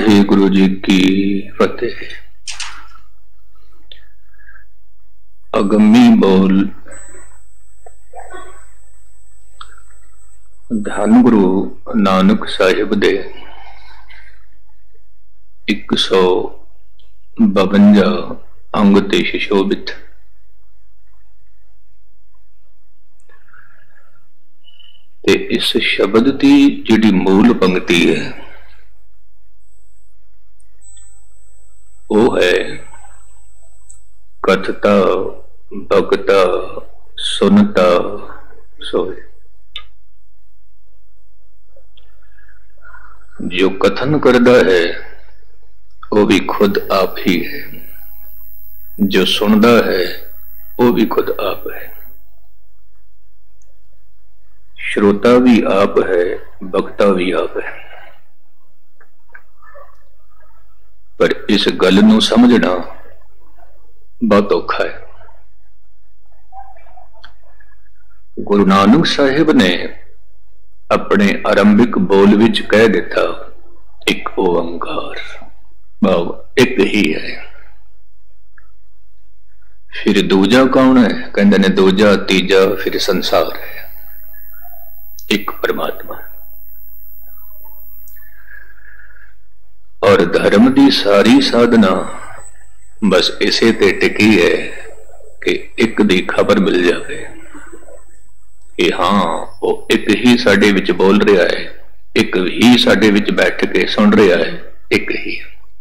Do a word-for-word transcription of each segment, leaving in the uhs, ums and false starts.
वाहिगुरु जी की फतेह। अगम्मी बोल धन गुरु नानक साहिब दे एक सौ बवंजा अंग ते सुशोभित। ते इस शब्द की जिहड़ी मूल पंक्ति है वो है कथता भगता सुनता सोए। जो कथन करता है वो भी खुद आप ही है, जो सुनता है वो भी खुद आप है, श्रोता भी आप है, वक्ता भी आप है। पर इस गल नूं समझना बहुत औखा है। गुरु नानक साहिब ने अपने आरंभिक बोल विच कह दिता एक ओंकार, भाव एक ही है। फिर दूजा कौन है? कहते ने दूजा तीजा फिर संसार है, एक परमात्मा। और धर्म की सारी साधना बस इसे ते टिकी है कि एक दी खबर मिल जाए कि हाँ वो एक ही साडे विच बोल रहा है, एक ही साडे विच बैठ के सुन रहा है, एक ही।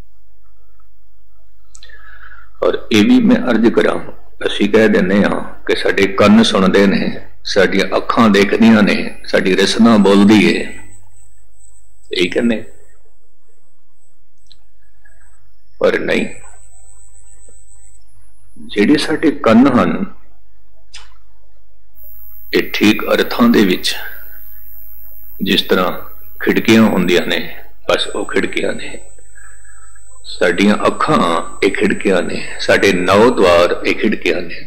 और ये भी मैं अर्ज करा, असी कह देने हाँ कि साडे कन्न सुनते ने, साडियां अखां देखदियां ने, साडी रसना बोलदी है, यही कहने। पर नहीं, जेडे साडे कन्न हन ये ठीक अर्थां दे विच जिस तरह खिड़कियां होंदियां ने, बस वो खिड़कियां ने। साडियां अखां ये खिड़कियां ने, साडे नौ द्वार ये खिड़कियां ने।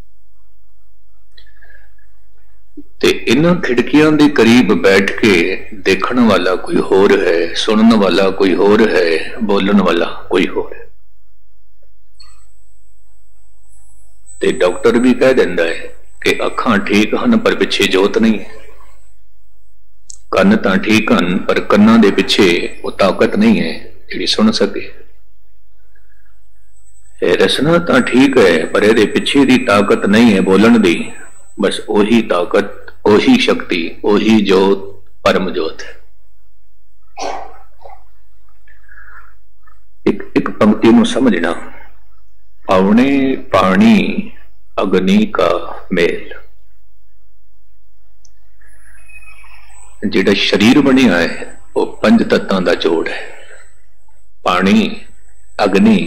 ते इन्हां खिड़कियां दे करीब बैठ के देखने वाला कोई होर है, सुनने वाला कोई होर है, बोलने वाला कोई होर है। ते डॉक्टर भी कह दिंदा है कि अखां ठीक हन पर पिछे जोत नहीं है, कन्न तां ठीक हन पर कन्नां दे पिछे वो ताकत नहीं है जिहड़ी सुन सके। रसना तां ठीक है पर इहदे पिछे दी ताकत नहीं है बोलण दी, बस ओही ताकत, ओही शक्ति, ओही जोत परम जोत है। एक एक पंक्ति में समझना, पौने पानी अग्नि का मेल। जिहड़ा शरीर बनिया है वो पंज तत्तां दा जोड़ है। पानी, अग्नि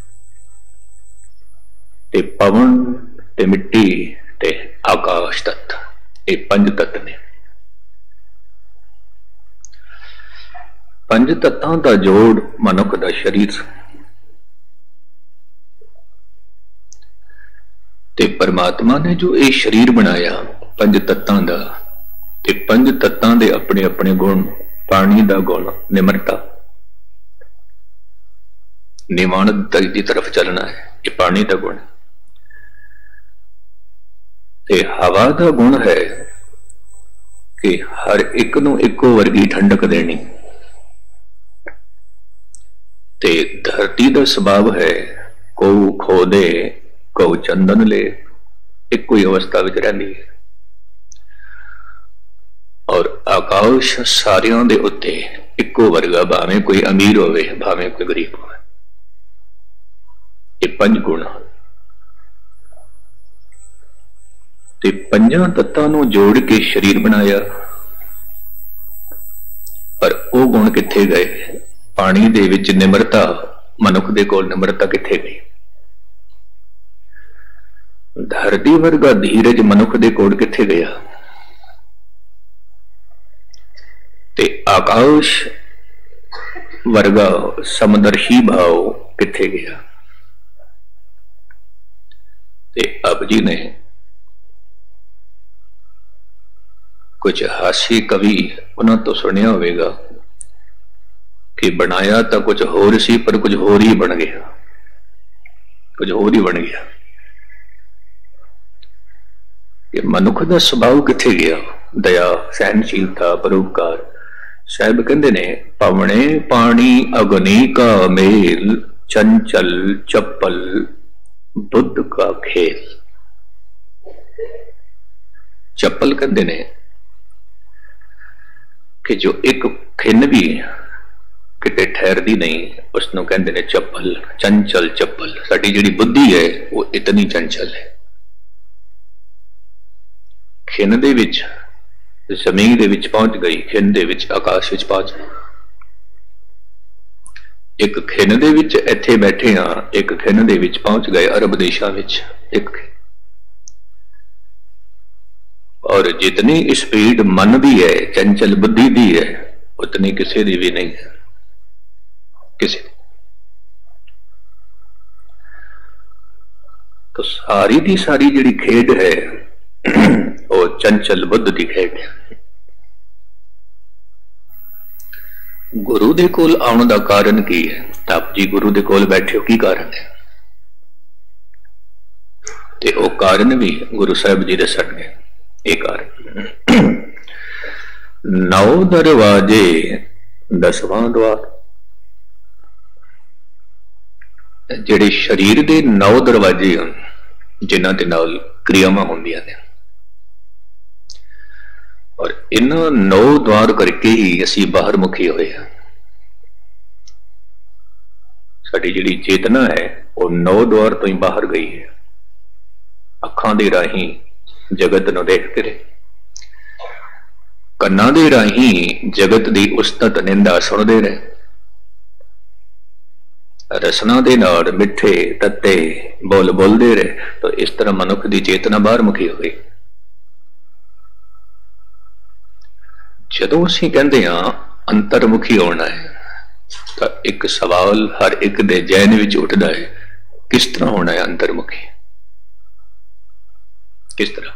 ते पवन ते मिट्टी ते आकाश तत्त, ये पंज तत्त ने। पंज तत्तां दा जोड़ मनुख दा शरीर। ते परमात्मा ने जो ये शरीर बनाया पंज तत्तां दा, ते पंज तत्तां दे अपने अपने गुण। पानी दा गुण निमरता, निवाणता की तरफ चलना है, ये पानी दा गुण। ते हवा दा गुण है कि हर एक नूं इक्को वर्गी ठंडक देनी। ते धरती दा स्वभाव है को खो दे को चंदन ले, इक्को ही अवस्था विच रहिंदी है। और आकाश सारियां दे उत्ते इक्को वर्गा, भावें कोई अमीर होवे भावें कोई गरीब होवे। ये पंज गुण हैं। ते पंजां तत्तां नूं जोड़ के शरीर बनाया, पर वो गुण किथे गए? पानी दे विच निमरता, मनुख दे कोल निमरता किथे गई? धरती वर्गा धीरज मनुख दे कोल किथे गया? ते आकाश वर्गा समदर्शी भाव किथे गया? ते अब जी ने कुछ हास्य कवि उन्होंने तो सुनिया होगा कि बनाया तो कुछ होर सी पर कुछ होर ही बन गया, कुछ होर ही बन गया। कि मनुख का सुभाव किथे गया? दया, सहनशीलता, परोपकार। साहब कहते ने पवने पानी अग्नि का मेल, चंचल चप्पल बुद्ध का खेल। चप्पल कहते ने कि जो एक खिन भी किते ठहरदी नहीं, उसनों कहते ने चप्पल। चंचल चप्पल। साडी जिहड़ी बुद्धि है वो इतनी चंचल है। खिन दे विच जमीन दे विच पहुंच गई, खिन दे विच आकाश विच पहुंच गई। एक खिन दे विच इत्थे बैठे हाँ, एक खिन दे विच पहुंच गए अरब देशां विच। एक और जितनी स्पीड मन दी है, चंचल बुद्धि दी है, उतनी किसी दी भी नहीं है, किसी। तो सारी दी सारी जिहड़ी खेड है वो चंचल बुद्ध की खेड है। गुरु दे कोल आउण दा कारण की है? आप जी गुरु दे कोल बैठे हो, की कारण है? ते वो कारण भी गुरु साहब जी दसणगे। एक कारण नौ दरवाजे दसवां द्वार। जिहड़े शरीर दे नौ दरवाजे हैं जिन्हां दे नाल क्रियावां होंदियां ने, और इन्हां नौ द्वार करके ही असी बाहर मुखी होए हैं। साडी जिहड़ी चेतना है वो नौ द्वार तो ही बाहर गई है। अखां दे राही जगत नूं देखते रहे, कन्नां दे राही जगत दी उस्तत निंदा सुनते रहे, रसना दे नाल मिठे तत्ते बोल बोलते रहे। तो इस तरह मनुख की चेतना बाहर मुखी हो गई। जदों असीं कहंदे हां अंतरमुखी होना है, तो एक सवाल हर एक दे जहन विच उठदा है, किस तरह होना है अंतरमुखी? किस तरह?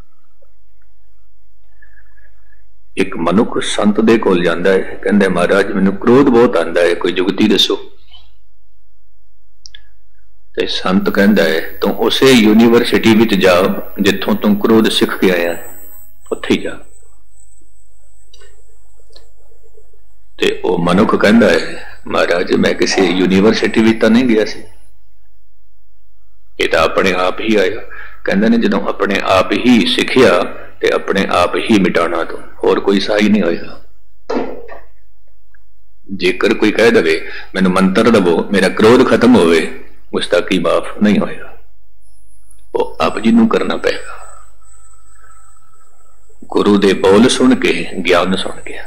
एक मनुख संत दे कोल जांदा है, कहंदा महाराज मैनूं क्रोध बहुत आंदा है, कोई जुगती दसो। ते संत कहंदा है तू उसे यूनीवर्सिटी विच जा जिथों तू क्रोध सीख के आया, उत्थे ही जा। ते ओ मनुख कहंदा है महाराज मैं किसी यूनीवर्सिटी विच तां नहीं गया सी, ये तां अपने आप ही आया। कहंदे ने जदों अपने आप ही सीखिया ते अपने आप ही मिटाना, तो होर कोई सहाय नहीं होएगा। जेकर कोई कह दे मैनूं मंत्र दवो मेरा क्रोध खत्म होवे, गुस्ताखी माफ नहीं होएगा, वो आप जी नूं करना पेगा। गुरु दे बोल सुन के, ज्ञान सुन के।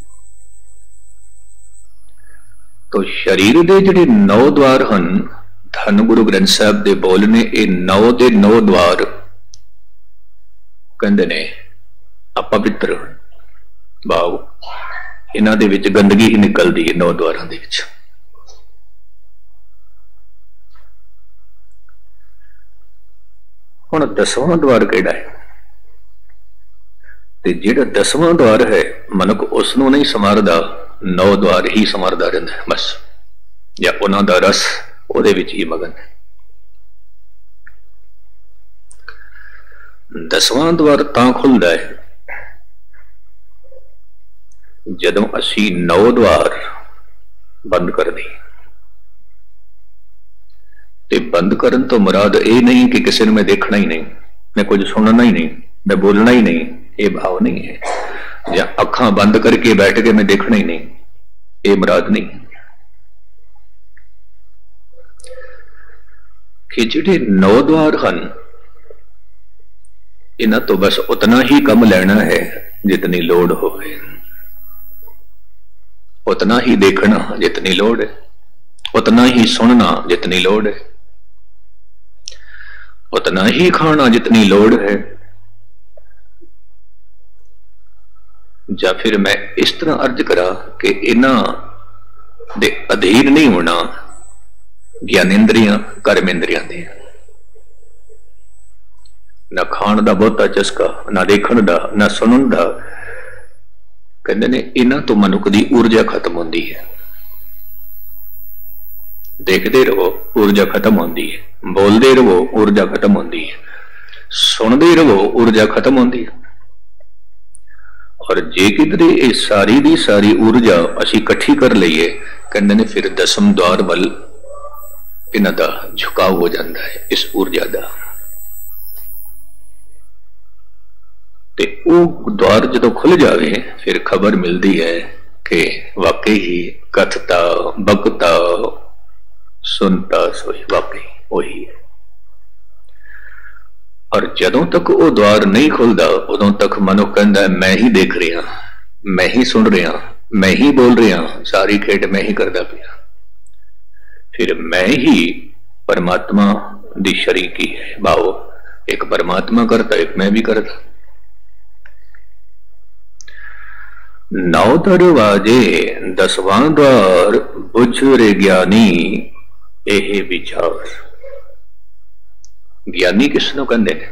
तो शरीर दे जिहड़े नौ द्वार हन, धन गुरु ग्रंथ साहब दे बोल ने ये नौ दे नौ द्वार कहंदे ने अपवित्र भाव, इन्हां दे विच गंदगी ही निकलदी है नौ द्वारां दे विच। हुण दसवां द्वार किहड़ा है? ते जिहड़ा दसवां द्वार है मनुख उसनूं नहीं समारदा, नौ द्वार ही समारदा रहिंदा है बस, या उन्हां दा रस उहदे विच ही मगन है। दसवां द्वार तां खुलदा है जदों असी नौ द्वार बंद कर दी। ते बंद करन तो मुराद ये नहीं कि किसी ने मैं देखना ही नहीं, मैं कुछ सुनना ही नहीं, मैं बोलना ही नहीं, ये भाव नहीं है। या अखां बंद करके बैठ के मैं देखना ही नहीं, ये मुराद नहीं है। कि जिहड़े नौ द्वार हन इन्हां तो बस उतना ही कम लेना है जितनी लोड़ होवे, उतना ही देखना जितनी लोड़ है, उतना ही सुनना जितनी लोड़ है, उतना ही खाना जितनी लोड़ है। या फिर मैं इस तरह अर्ज करा कि इन्हां दे अधीन नहीं होना ज्ञानेंद्रियां कर्मेंद्रियां दे, ना खाण दा बहुता चस्का, ना देखण दा, ना सुनण दा। कहंदे ने इन्हां तो मनुख दी ऊर्जा खत्म होंदी है। देखते रहो ऊर्जा खत्म होती है, बोलते रहो ऊर्जा खत्म होती है, सुनते रहो ऊर्जा खत्म होती है। और जे किधरे ये सारी दी सारी ऊर्जा असी इकट्ठी कर लीए, कहते ने फिर दसम द्वार वल इन्हां दा झुकाव हो जाता है इस ऊर्जा का। ते वो द्वार जो खुल जाए फिर खबर मिलती है कि वाकई ही कथता बकता सुनता सोई वाकई वही है। और जदों तक वो द्वार नहीं खुलता उदों तक मनुख कहता है मैं ही देख रहा, मैं ही सुन रहा, मैं ही बोल रहा, सारी खेड मैं ही करता पिया। फिर मैं ही परमात्मा दी शरीकी है भाव, एक परमात्मा करता एक मैं भी करता। नौ दरवाजे दसवां द्वार बुझ रे ज्ञानी एहे विचार। ज्ञानी किसनों कहते हैं?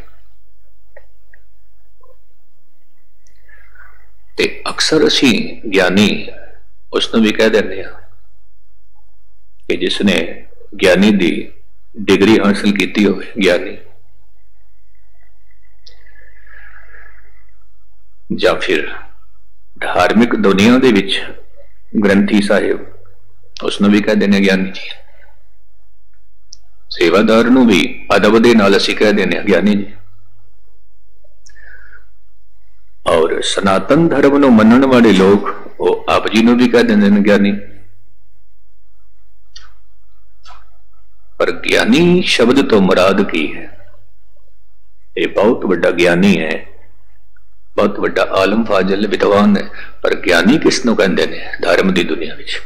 ते अक्सर असी ज्ञानी उसनों भी कह देने कि जिसने ज्ञानी दी डिग्री हासिल की हो ज्ञानी, या फिर धार्मिक दुनिया दे विच ग्रंथी साहिब उसनों भी कह देने ज्ञानी जी। सेवादार नूं भी अदब दे नाल असीं कह देने ज्ञानी जी। और सनातन धर्म नूं मनण वाले लोग वो आप जी नूं भी कह देंदे ने ज्ञानी। पर ज्ञानी शब्द तो मुराद की है? ये बहुत बड़ा ज्ञानी है, बहुत बड़ा आलम फाजल विद्वान है, पर ज्ञानी किसनों कहते ने धर्म की दुनिया विच?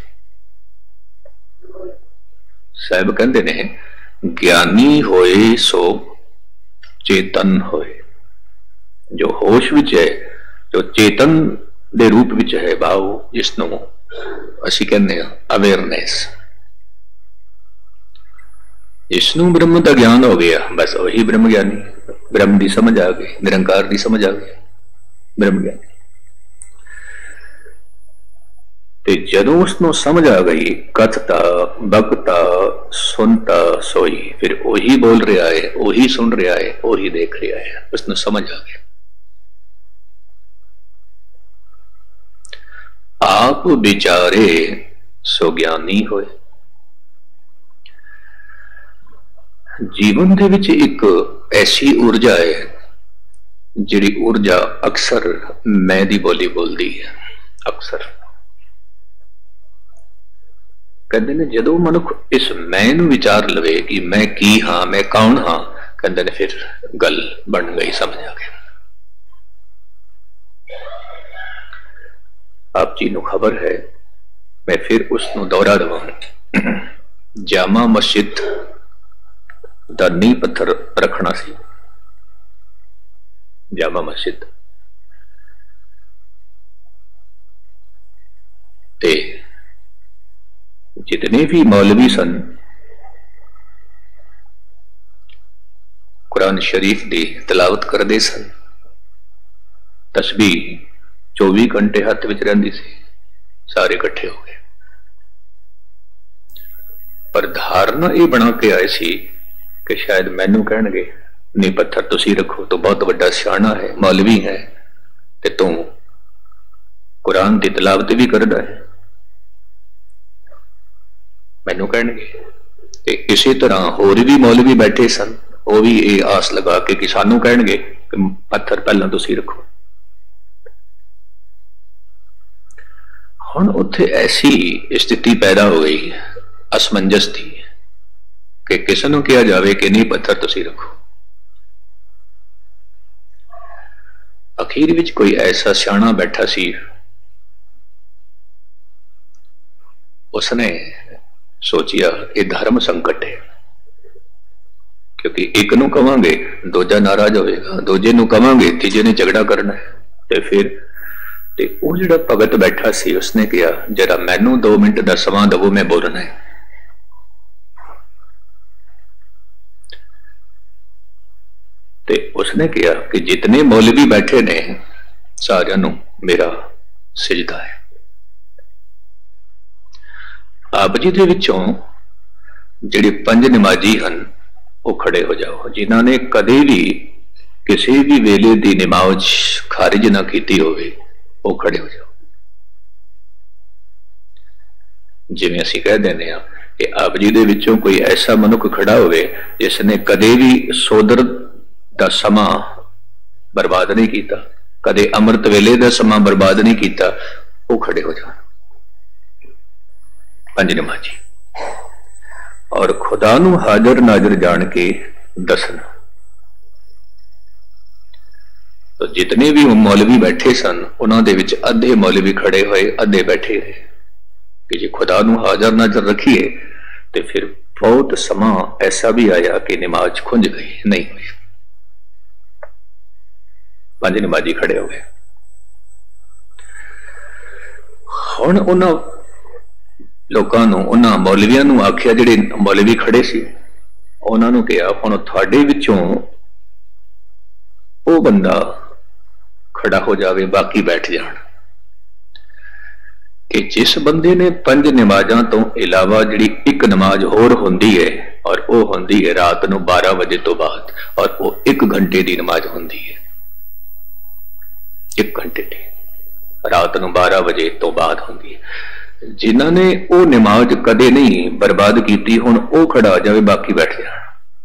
साहब कहते ने ज्ञानी होए सो चेतन होए। जो होश विच है, जो चेतन दे रूप विच है भाव, जिसनों असी कहने अवेयरनेस, जिसनों ब्रह्म का ज्ञान हो गया बस वही ब्रह्म ज्ञानी। ब्रह्म की समझ आ गई, निरंकार की समझ आ गई, ब्रह्म ज्ञानी। ते जदों उसनों समझ आ गई कथता बकता सुनता सोई, फिर वही बोल रहा है, वही सुन रहा है, वही देख रहा है, उसने समझ आ गया। आप विचारे सो ज्ञानी होए। जीवन दे विच एक ऐसी ऊर्जा है जिहड़ी ऊर्जा अक्सर मैं दी बोली बोलती है। अक्सर कहते ने जदों मनुख इस मैं नूं विचार लवे कि मैं की हाँ, मैं कौन हाँ, कहते ने फिर गल बन गई, समझ आ गया। आप जी नूं खबर है, मैं फिर उसनूं दोहरा दवां। जामा मस्जिद दा नींह पत्थर रखना सी। जामा मस्जिद ते जितने भी मौलवी सन कुरान शरीफ की तिलावत करते सन, तस्बीह चौबीस घंटे हाथ विच रहिंदी सी, सारे इकट्ठे हो गए। पर धारणा ये बना के आए सी कि शायद मैनू कहणगे नहीं पत्थर तुसी रखो, तो बहुत बड़ा सियाणा है, मौलवी है, ते तू कुरान की तिलावत भी करदा है, मैनू कहणगे। इसी तरह होर भी मौलवी बैठे सन, वो भी ये आस लगा के कि सानू कहणगे कि पत्थर पहला तुसी रखो। हुण उत्थे ऐसी स्थिति पैदा हो गई असमंजस थी कि किसी नूं कहा जाए कि नहीं पत्थर तुसी रखो। अखीर विच कोई ऐसा सियाणा बैठा सी, उसने सोचिया ये धर्म संकट है, क्योंकि एक नूं कवांगे दूजा नाराज होएगा, दूजे नूं कवांगे तीजे ने झगड़ा करना है। ते फिर ते वो जिहड़ा भगत बैठा सी उसने कहा जरा मैनू दो मिनट दा समां दवो, मैं बोलना है। ते उसने कहा कि जितने मौलवी बैठे ने सारियां नूं मेरा सिजदा है। आप जी दे विचों ਜਿਹੜੇ पंज नमाजी हैं वो खड़े हो जाओ, जिन्हों ने कदे भी किसी भी वेले की नमाज खारिज ना की होवे, वो खड़े हो जाओ। जिवें असीं कह देने कि आप जी दे विचों कोई ऐसा मनुख खड़ा होवे जिसने कदे भी सोदर दा समा बर्बाद नहीं किया, कदे अमृत वेले दा समा बर्बाद नहीं किया, वो खड़े हो जाओ पंज नमाजी, और खुदा नू हाजर नाजर जान के दसना। तो जितने भी मौलवी बैठे सन उन्हां दे विच अद्धे मौलवी खड़े हुए, अद्धे बैठे हुए कि जी खुदा नू हाजर नाजर रखिए। तो फिर बहुत समा ऐसा भी आया कि नमाज खुंज गई, नहीं हुई। पंज नमाजी खड़े हो गए। हुण उन्हां लोगों नूं, उन्हां मौलवियां नूं आखिया, जिहड़े मौलवी खड़े सी उन्हां नूं कहा हुण तुहाडे विचों वो बंदा खड़ा हो जावे, बाकी बैठ जाण। कि जिस बंदे ने पंज नमाजां तो इलावा जिहड़ी एक नमाज होर हुंदी है, और वो हुंदी है रात नूं बारह बजे तो बाद, और वो एक घंटे की नमाज हुंदी है, एक घंटे की रात नूं बारह बजे तो बाद हुंदी है। जिन्हां ने वो नमाज कदे नहीं बर्बाद की, हुण वो खड़ा हो जावे, बाकी बैठ जाण।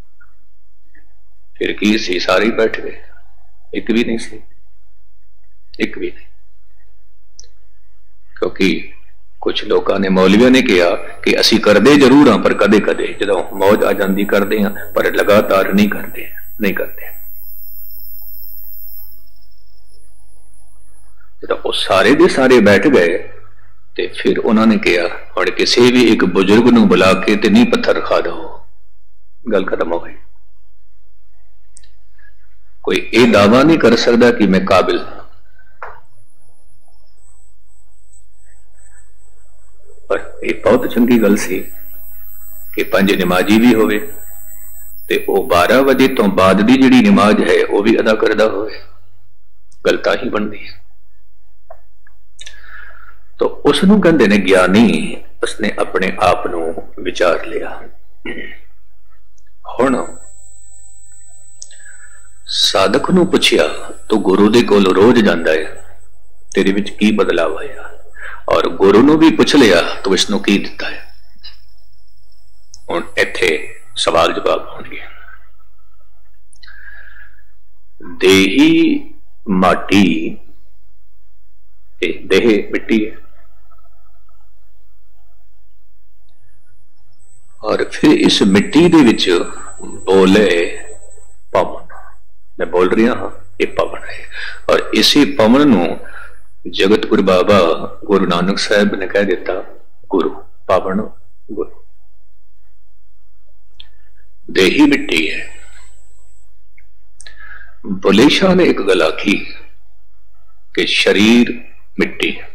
फिर की सी, सारे बैठ गए, एक भी नहीं सी, एक भी नहीं। क्योंकि कुछ लोगों ने, मौलवियों ने कहा कि असी करते जरूर हाँ, पर कदे कदे जो मौज आ जाती करते हैं, पर लगातार नहीं करते, नहीं करते। जो वो सारे दे सारे बैठ गए, तो फिर उन्होंने कहा और किसी भी एक बुजुर्ग नूं बुला के ते नींह पत्थर रखा दो, गल खत्म हो गई। कोई ये दावा नहीं कर सकता कि मैं काबिल। पर यह बहुत चंगी गल सी कि पंज नमाजी भी होवे ते वो बारह बजे तो बाद की जिहड़ी नमाज है वो भी अदा करदा होवे, गल तां ही बनदी है। तो उसनूं कहंदे ने ज्ञानी, उसने अपने आप नूं विचार लिया। हुण साधक नूं पुछया, तो गुरु दे कोल रोज जांदा है, तेरे विच की बदलाव आया? और गुरु नूं भी पुछ लिया तो इसनूं की दिता है? हुण इत्थे सवाल जवाब होणगे। देही माटी ते देह मिट्टी है, और फिर इस मिट्टी दे विच बोले पवन। मैं बोल रही हाँ, ये पवन है, और इसी पवन नूं जगत गुरु बाबा गुरु नानक साहब ने कह दिता गुरु, पावन गुरु। देही मिट्टी है। बुले शाह ने एक गल आखी कि शरीर मिट्टी है,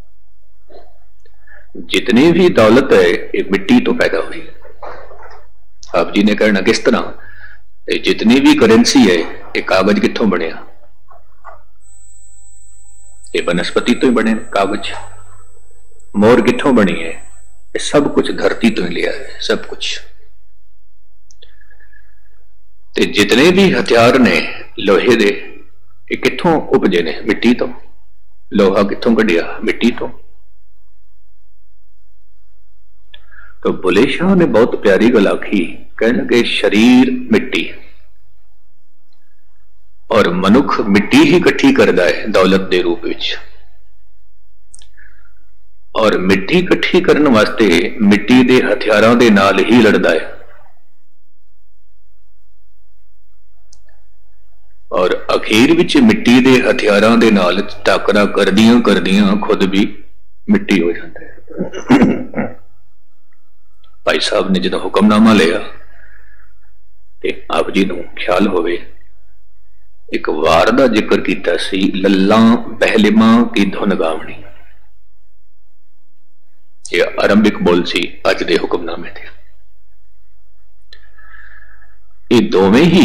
जितनी भी दौलत है एक मिट्टी तो पैदा हुई। आप जी ने कहना किस तरह? जितनी भी करेंसी है ये कागज कित्थों बनया? ये वनस्पति तो ही बने कागज। मोर कित्थों बनी है? ये सब कुछ धरती तो ही लिया है, सब कुछ। ते जितने भी हथियार ने लोहे दे, ये कित्थों उपजे ने? मिट्टी तो। लोहा कित्थों कढ़िया? मिट्टी तो। तो बुले शाह ने बहुत प्यारी गल आखी, कहने लगे शरीर मिट्टी, और मनुख मिट्टी ही इकट्ठी करता है दौलत के रूप विच, और मिट्टी इकट्ठी करने वास्ते मिट्टी के हथियारों के नाल ही लड़ता है, और अखीर विच मिट्टी के हथियारों के नाल टाकरा करदियां करदियां खुद भी मिट्टी हो जाता है। भाई साहब ने जो हुक्मनामा लिया ते आप जी नूं ख्याल होवे, एक वार का जिक्र किया सी, लल्ला बहलिमा की धुन गावनी। ये आरंभिक बोल सी अज दे हुक्मनामे थे। ये दोवें ही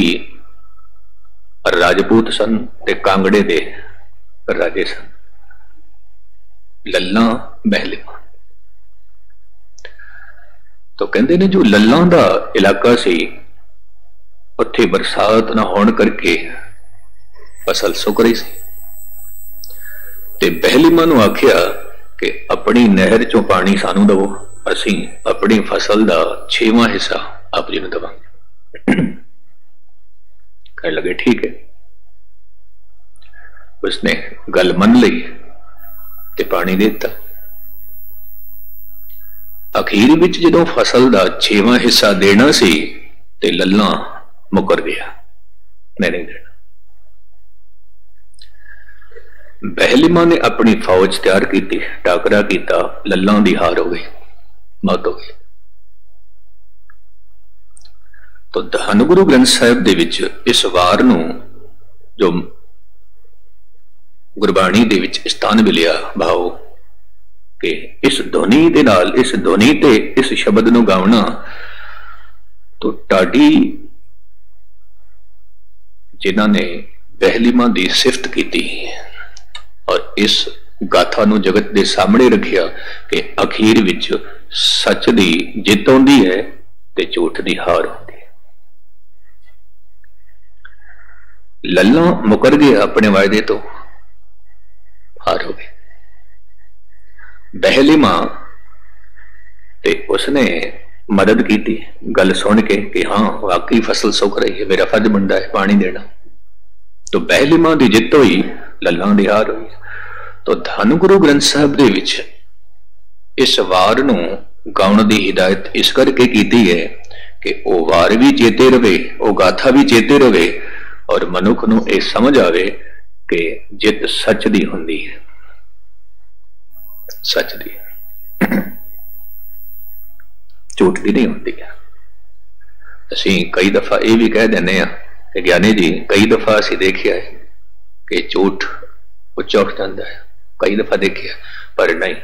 राजपूत सन ते कांगड़े दे राजे सन, लल्ला बहलिमा। तो कहते ने जो लल्लां दा इलाका सी उत्थे बरसात ना होने करके फसल सुक रही सी ते बहलीमा नूं आखिया कि अपनी नहर चों पानी सानू दवो, असीं अपनी फसल दा छेवां हिस्सा आप जी नूं दवांगे। कह लगे ठीक है। उसने गल मन लई ते पानी दे दिता। अखीर विच जदों फसल दा छेवां हिस्सा देना सी ते लल्ला मुकर गया, मैं नहीं देना। बहलीमा ने अपनी फौज तैयार की, टाकरा किया, लल्ला दी हार हो गई, मौत हो गई। तो धन गुरु ग्रंथ साहिब दे विच इस वार नूं जो गुरबाणी दे विच स्थान मिलिया भाव कि इस ध्वनि दे नाल, इस ध्वनि ते इस शब्द नूं गावना तो टाडी जिन्हां ने बहलीमा दी सिफत की और इस गाथा नूं जगत दे सामने रखिया कि अखीर विच सच दी जित आउंदी है ते झूठ दी हार होंदी है। लल्ला मुकर गया अपने वायदे तो, हार हो गई। बहलीमा ते उसने मदद की थी गल सुन के कि हाँ वाकई फसल सुक रही है, मेरा फर्ज बनता है पानी देना। तो बहलीमा की जित हुई, लल्ला दी हार हुई। तो धन गुरु ग्रंथ साहिब दे विच इस वार नूं गाउण दी हिदायत इस करके की है कि वो वार भी चेते रहे, वो गाथा भी चेते रहे और मनुख नूं ये समझ आवे कि जित सच दी हुंदी है, सच दी, झूठ दी नहीं होंदी है। असीं कई दफा यह भी कह देने कि ज्ञानी जी कई दफा असीं देखिया है कि झूठ उच्चा उठ जाता है, कई दफा देखिया, पर नहीं।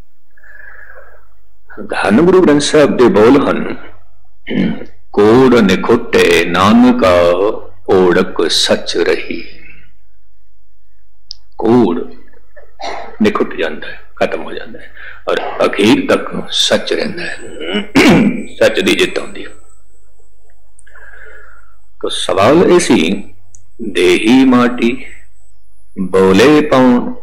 धन गुरु ग्रंथ साहिब दे बोल हन, कोड़ निखुटे नानका ओढ़क सच रही। कोड़ निखुट जाता है, खत्म हो जाता है और अखीर तक सच रहता है, सच दी जित आउंदी है। तो सवाल ऐसी, देही माटी बोले पाउन,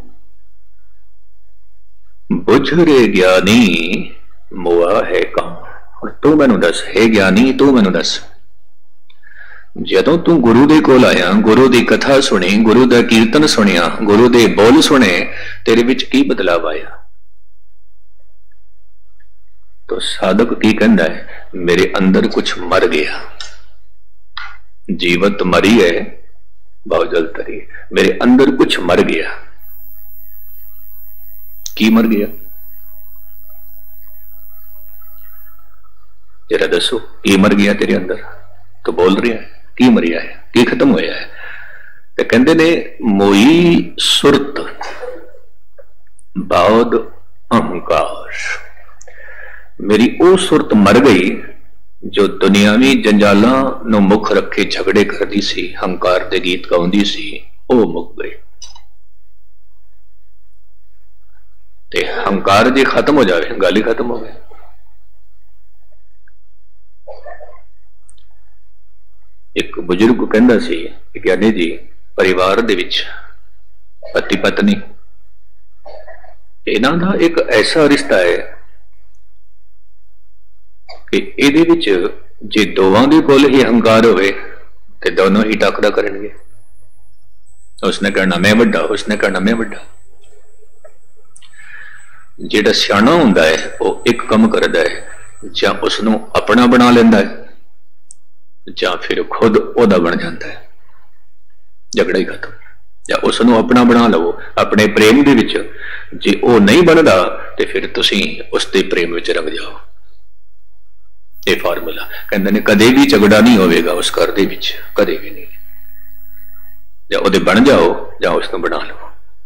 बुझ रे ज्ञानी मुआ है कौन। और तू मैनू दस, हे ज्ञानी तू मैनू दस, जदों तू गुरु दे कोल आया, गुरु दी कथा सुनी, गुरु दा कीर्तन सुनिया, गुरु दे बोल सुने, तेरे विच की बदलाव आया। तो साधक की कहता है, मेरे अंदर कुछ मर गया, जीवत मरी है बहुजल तरी, मेरे अंदर कुछ मर गया। की मर गया जरा दसो, की मर गया तेरे अंदर? तो बोल रही है की मरिया है, की खत्म होया है? तो कहते ने मोई सुरत बाद अहंकार, मेरी वो सुरत मर गई जो दुनियावी जंजालां नूं मुख रखे झगड़े करती सी, हंकार दे गीत गाउंदी सी, वो मुक गई। ते हंकार जे खत्म हो जाए, गल ही खत्म हो गई। एक बुजुर्ग कहंदा सी, ज्ञानी जी परिवार दे विच पति पत्नी इन्हां दा एक ऐसा रिश्ता है कि इहदे विच जे दोवां दे कोल ही हंकार होवे ते दोनों ही टाकरा करनगे। उसने कहना मैं वड्डा, उसने कहना मैं वड्डा। जिहड़ा सियाणा हुंदा है वो एक काम करदा है, जां उसनूं अपना बना लैंदा है जां फिर खुद ओदा बन जाता है, झगड़ा ही खत्म। या उसनूं अपना बना लो अपने प्रेम दे विच, जे वो नहीं बनता तो फिर तुसीं उसके प्रेम विच रंग जाओ। ये फार्मूला कहते ने कदे भी झगड़ा नहीं होगा उस घर दे विच, कदे भी नहीं। या ओदे बन जाओ या उसनूं बना लो।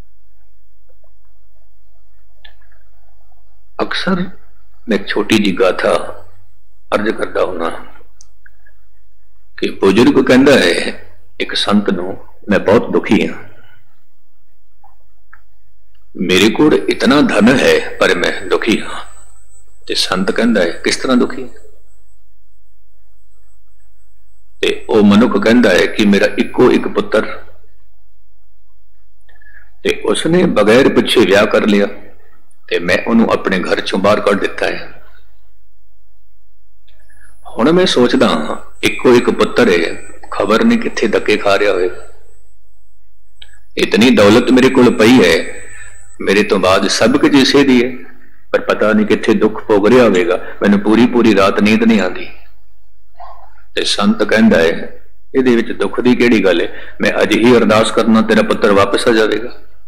अक्सर मैं एक छोटी जी गाथा अर्ज करता हूं कि बुजुर्ग कहता है एक संत नूं, मैं बहुत दुखी हां, मेरे को इतना धन है पर मैं दुखी हाँ। ते संत कहता है किस तरह दुखी है? ते ओ मनुख कहता है कि मेरा इको एक पुत्र, ते उसने बगैर पिछे विआह कर लिया, ते मैं उन्होंने अपने घर चों बाहर कढ़ दिता है। हुण मैं सोचदा हाँ इको एक पुत्र है, खबर नहीं कित्थे धक्के खा रहा होगा। इतनी दौलत मेरे को पई है, मेरे तो बाद सब कुछ इसे दी है, पर पता नहीं कित्थे दुख भोग रहा होगा। मैंने पूरी पूरी रात नींद नहीं आती। ते संत कहता है इहदे विच दुख की किहड़ी गल है, मैं अज ही अरदास करना तेरा पुत्र वापस आ जाएगा।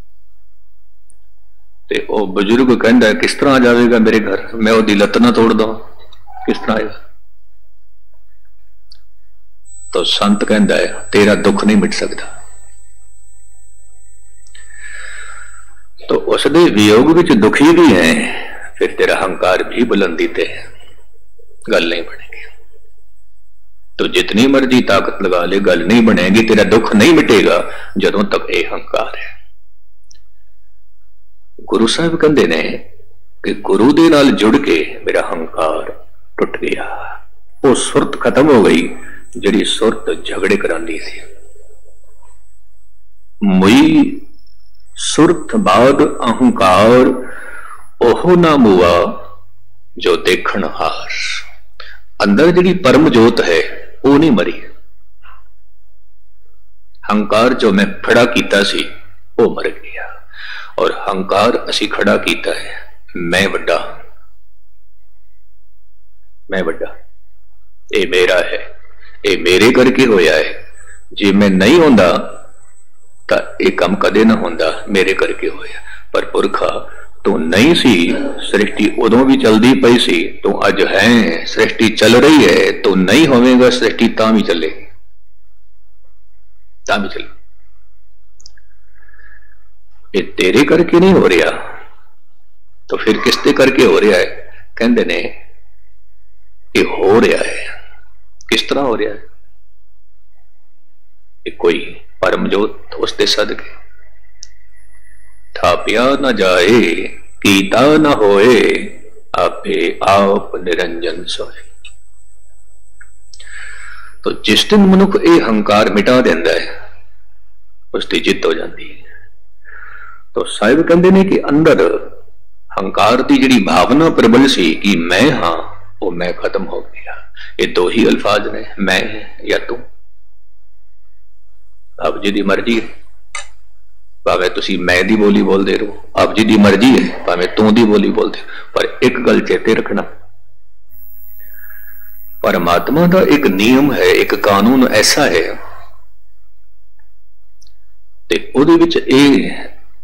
ते ओ बुजुर्ग कहता है किस तरह आ जाएगा मेरे घर, मैं ओदी लत्त ना तोड़ दूं, किस तरह आएगा? तो संत कहता है तेरा दुख नहीं मिट सकता। तो उसके वियोग विच दुखी भी है, फिर तेरा अहंकार भी बुलंदी ते गल नहीं बनेगी। तो जितनी मर्जी ताकत लगा ले गल नहीं बनेगी, तेरा दुख नहीं मिटेगा जदों तक यह अहंकार है। गुरु साहब कहते ने कि गुरु दे नाल जुड़ के मेरा अहंकार टुट गया, वो सुरत खत्म हो गई जिहड़ी सुरत झगड़े करांदी सी। मुई सुरत बाद अहंकार ओहो ना मुआ जो देखण हार। अंदर जिहड़ी परम जोत है वो नहीं मरी। अहंकार जो मैं खड़ा कीता सी वो मर गया, और अहंकार असी खड़ा कीता है मैं वड्डा, मैं वड्डा, ये मेरा है, ये मेरे करके होया है। जे मैं नहीं होंदा तो यह काम कदे ना होंदा, मेरे करके होया। पर पुरखा तू नहीं सी, सृष्टि उदों भी चलती पई सी, तू अज है, सृष्टि चल रही है, तू नहीं होवेगा सृष्टि तां भी चलेगी, तां भी चलेगी। ये तेरे करके नहीं हो रहा तो फिर किसते करके हो रहा है? कहते ने ये हो रहा है। किस तरह हो रहा है? ये कोई परमजोत उसके सदके थापिया न जाए, कीता न होए, आपे आप निरंजन सोए। तो जिस दिन मनुख ये अहंकार मिटा देंदा है उसकी जित हो जाती है। तो साहिब कहते हैं कि अंदर अहंकार की जिहड़ी भावना प्रबल सी कि मैं हाँ, वो मैं खत्म हो गया। ये दो ही अल्फाज ने, मैं या तू। आप जी की मर्जी है, भावें तुसी मैं दी बोली बोलते रहो, आप जी की मर्जी है भावें तू दी बोली बोलते, पर एक गल चेते रखना, परमात्मा का एक नियम है, एक कानून ऐसा है ते उहदे विच इह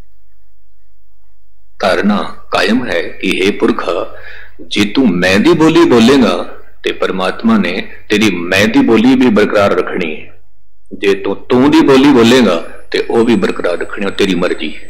धारणा कायम है कि हे पुरखा, जे तू मैं दी बोली बोलेगा ते परमात्मा ने तेरी मैं दी बोली भी बरकरार रखनी है, जे तू तू दी बोली बोलेगा ते वो भी बरकरार रखनी, और तेरी मर्जी है।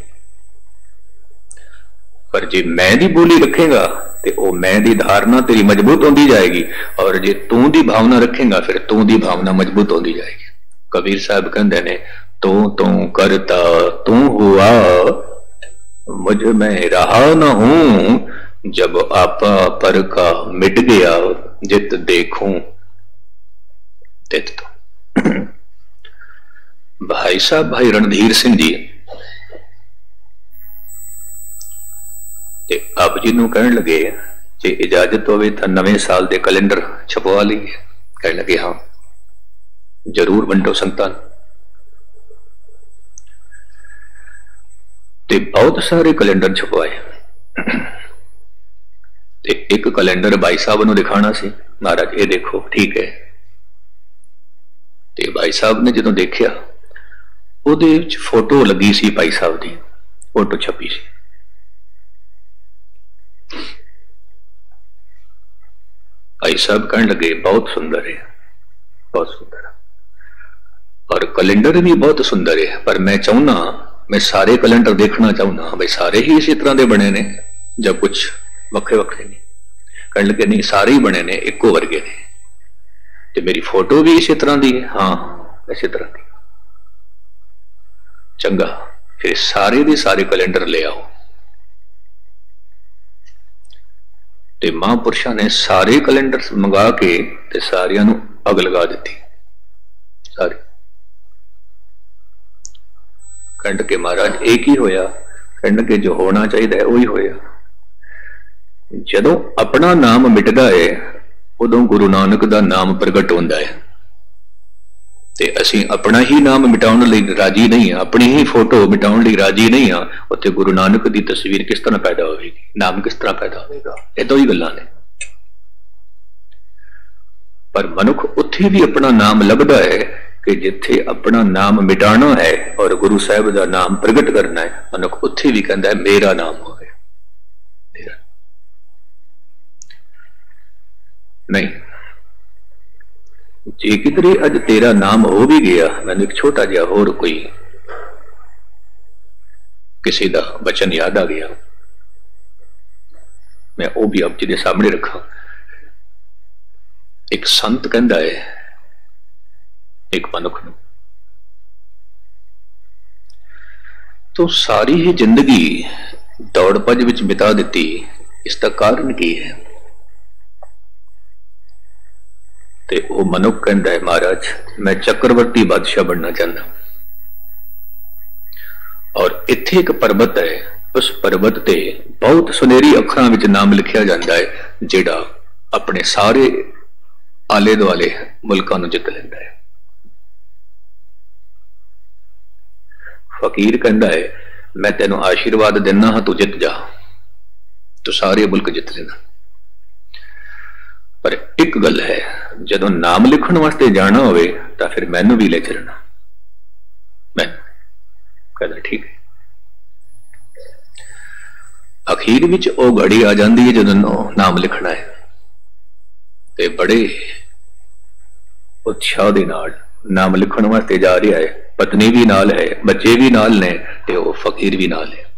पर जे मैं दी बोली रखेगा ते वो मैं दी धारणा तेरी मजबूत होती जाएगी, और जे तू दी भावना रखेगा फिर तू दी भावना मजबूत होती जाएगी। कबीर साहब कहते ने तू तू करता तू हुआ, मुझ में रहा न हूं, जब आपा पर का मिट गया, जित देखूं तित तो। भाई साहब भाई रणधीर सिंह जी ते आप जी नूं कहण लगे जे इजाजत होवे तां नवें साल दे कैलेंडर छपवा लीए। कहण लगे हाँ जरूर वंडो संतां। ते बहुत सारे कैलेंडर छपवाए ते एक कैलेंडर भाई साहब नूं दिखाना सी, महाराज ये देखो ठीक है। ते भाई साहब ने जदों देखिया ਉਹਦੇ ਵਿੱਚ फोटो लगी सी भाई साहब की, फोटो छपी सी। भाई साहब कहने लगे बहुत सुंदर है, बहुत सुंदर, और कैलेंडर भी बहुत सुंदर है, पर मैं चाहना मैं सारे कैलेंडर देखना चाहना भाई सारे ही इसी तरह के बने ने जब कुछ वक्रे वक्रे ने। कहने लगे नहीं सारे ही बने ने, एको वर्गे ने, तो मेरी फोटो भी इसी तरह की है? हाँ इसी तरह की। चंगा फिर सारे दे सारे कैलेंडर ले आओ। ते महापुरुषों ने सारे कैलेंडर मंगा के ते सारियां नूं अग लगा दी। सारे कहण के महाराज एक ही होया, कहण के जो होना चाहिए वही होया। जदों अपना नाम मिटदा है उदों गुरु नानक दा नाम प्रगट होंदा है। ते असीं अपना ही नाम मिटाउण लई राजी नहीं हाँ, अपनी ही फोटो मिटाउण लई राजी नहीं हाँ, उत्थे गुरु नानक दी तस्वीर किस तरह पैदा होगी, नाम किस तरह पैदा होगा? ये दो ही गल्लां ने। पर मनुख उत्थे भी अपना नाम लभदा है कि जिथे अपना नाम मिटाना है और गुरु साहिब का नाम प्रगट करना है, मनुख उत्थे भी कहता है मेरा नाम होवे, मेरा नहीं। जे किधरे अज तेरा नाम हो भी गया, मैंने एक छोटा जिहा होर कोई किसी का वचन याद आ गया, मैं वो भी आप जी सामने रखा। एक संत कहता है एक मनुख नूं, तो सारी ही जिंदगी दौड़ भज विच बिता दी, इसका कारण की है? ते वो मनुख कहता है महाराज मैं चक्रवर्ती बादशाह बनना चाहता, और इत्थे एक पर्वत है, उस पर्वत ते बहुत सुनहरी अखरां विच नाम लिखिया जाता है, जिहड़ा अपने सारे आले दुआले मुल्कां नूं जित लैंदा है। फकीर कहता है मैं तेनों आशीर्वाद देना हाँ, तू जित जा, तू सारे मुल्क जित लेना। पर एक गल है, जदों नाम लिखण वास्ते जाना होवे तां फिर मैनू भी ले चलना। मैं कहता ठीक है। अखीर विच ओ घड़ी आ जाती है जदों नाम लिखना है, ते बड़े उत्साह दे नाल नाम लिखण वास्ते जा रहा है, पत्नी भी नाल है, बच्चे भी नाल ने, ते वो फकीर भी नाल है।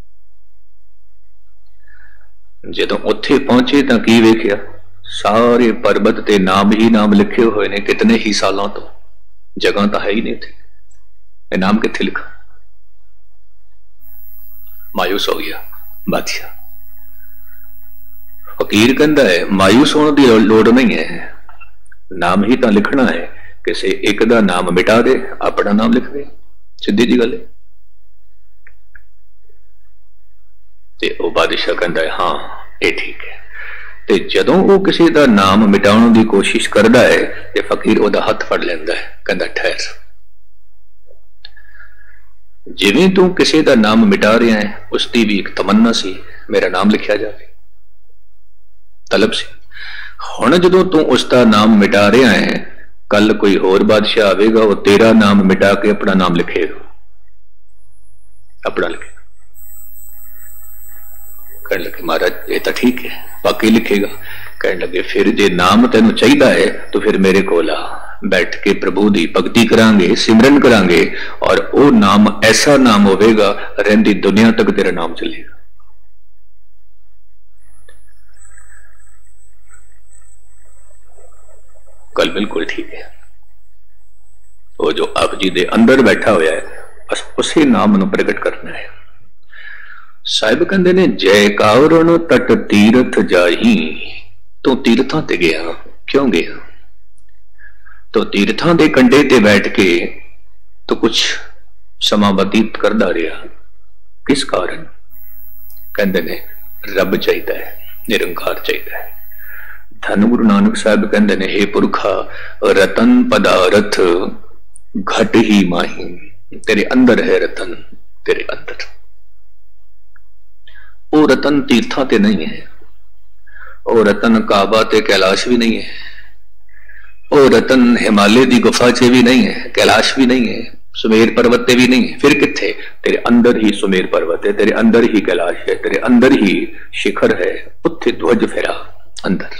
जदों उत्थे पहुंचे तां की वेखिया, सारे पर्वत ते नाम ही नाम लिखे हुए ने, कितने ही सालों तो, जगह तो है ही नहीं थी, नाम कित्थे लिखा? मायूस हो गया बादशाह। फकीर कहता है मायूस होने की लोड़ नहीं है, नाम ही तो लिखना है, किसी एक दा नाम मिटा दे, अपना नाम लिख दे, सीधी जी गल है। ते ओ बादशाह कहता है हाँ ये ठीक है। ते जदों वो किसी का नाम मिटाने की कोशिश करता है, ते फकीर ओदा हथ फड़ लेंदा है, कहता ठहर, जिवें तू किसी का नाम मिटा रहा है, उसकी भी एक तमन्ना सी मेरा नाम लिखा जाए, तलब सी। हुण जदों तू उसका नाम मिटा रहा है, कल कोई होर बादशाह आवेगा, वो तेरा नाम मिटा के अपना नाम लिखेगा, अपना लिखेगा। कहने लगे महाराज ये तो ठीक है, बाकी लिखेगा। कहने लगे फिर जे नाम तेनू चाहिए है तो फिर मेरे कोल आ, बैठ के प्रभु दी भगती करांगे, सिमरन करांगे, और वो नाम ऐसा नाम होवेगा रहिंदी दुनिया तक तेरा नाम चलेगा। कल बिल्कुल ठीक है। वो जो आप जी दे अंदर बैठा होया है, बस उसी नाम नूं प्रगट करना है। साहिब कहते ने जयकारण तट तीरथ जाही, तो तीर्थां ते गया, क्यों गया? तो तीर्थां दे कंढे ते बैठ के तो कुछ समा बतीत करदा रहा, किस कारण? कहते ने रब चाहिए है, निरंकार चाहिए है। धन गुरु नानक साहब कहते ने हे पुरखा रतन पदारथ घट ही माही, तेरे अंदर है रतन, तेरे अंदर। वो रतन तीर्थां ते नहीं है, वो रतन काबा ते कैलाश भी नहीं है, वो रतन हिमालय की गुफा च भी नहीं है, कैलाश भी नहीं है, सुमेर पर्वत भी नहीं है। फिर किथे? तेरे अंदर ही सुमेर पर्वत है, तेरे अंदर ही कैलाश है, तेरे अंदर ही शिखर है, उत्थे ध्वज फेरा अंदर।